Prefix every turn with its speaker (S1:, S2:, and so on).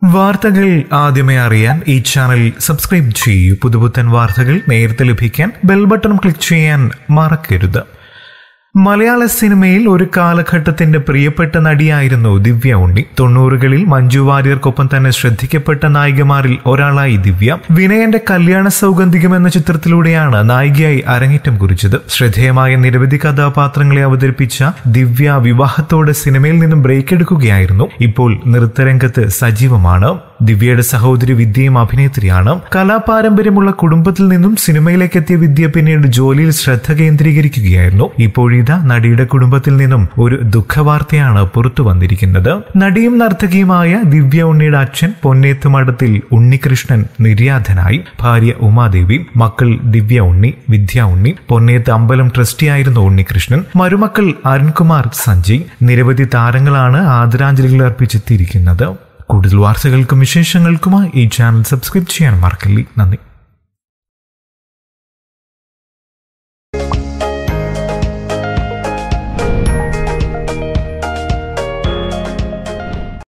S1: വാർത്തകൾ ആദ്യമേ അറിയാൻ ഈ ചാനൽ സബ്സ്ക്രൈബ് ചെയ്യൂ. പുതുപുത്തൻ വാർത്തകൾ നേരത്തെ ലഭിക്കാൻ ബെൽ ബട്ടൺ ക്ലിക്ക് ചെയ്യാൻ മറക്കരുത്. മലയാള സിനിമയിൽ ഒരു കാലഘട്ടത്തിന്റെ പ്രിയപ്പെട്ട നടിയായിരുന്നു ദിവ്യ ഉണ്ണി. 90കളിൽ മഞ്ജു വാര്യർക്കൊപ്പം തന്നെ ശ്രദ്ധിക്കപ്പെട്ട നായികമാരിൽ ഒരാളായി ദിവ്യ. വിനയന്റെ കല്യാണ സൗഗന്ധികം എന്ന ചിത്രത്തിലൂടെയാണ് നായികയായി അരങ്ങേറ്റം കുറിച്ചത്. ശ്രദ്ധേയമായ നിരവധി കഥാപാത്രങ്ങളെ അവതരിപ്പിച്ച ദിവ്യ വിവാഹത്തോടെ സിനിമയിൽ നിന്നും ബ്രേക്ക് എടുക്കുകയായിരുന്നു. ഇപ്പോൾ നൃത്തരംഗത്ത് സജീവമാണ്. ദിവ്യയുടെ സഹോദരി വിദ്യയും അഭിനേത്രിയാണ്. കലാപാരമ്പര്യമുള്ള കുടുംബത്തിൽ നിന്നും സിനിമയിലേക്ക് എത്തിയ വിദ്യ പിന്നീട് ജോലിയിൽ ശ്രദ്ധ കേന്ദ്രീകരിക്കുകയായിരുന്നു. ഇപ്പോഴിതാ നടിയുടെ കുടുംബത്തിൽ നിന്നും ഒരു ദുഃഖവാർത്തയാണ് പുറത്തു വന്നിരിക്കുന്നത്. നടിയും നർത്തകിയുമായ ദിവ്യ ഉണ്ണിയുടെ അച്ഛൻ പൊന്നേത്ത് മഠത്തിൽ ഉണ്ണികൃഷ്ണൻ നിര്യാതനായി. ഭാര്യ ഉമാദേവി, മക്കൾ ദിവ്യ ഉണ്ണി, വിദ്യ ഉണ്ണി. പൊന്നേത്ത് അമ്പലം ട്രസ്റ്റിയായിരുന്നു ഉണ്ണികൃഷ്ണൻ. മരുമക്കൾ അരുൺകുമാർ, സഞ്ജയ്. നിരവധി താരങ്ങളാണ് ആദരാഞ്ജലികൾ അർപ്പിച്ചെത്തിയിരിക്കുന്നത്. കൂടുതൽ വാർത്തകൾക്കും വിശേഷങ്ങൾക്കുമായി ഈ ചാനൽ സബ്സ്ക്രൈബ് ചെയ്യാൻ മറക്കല്ലേ. നന്ദി.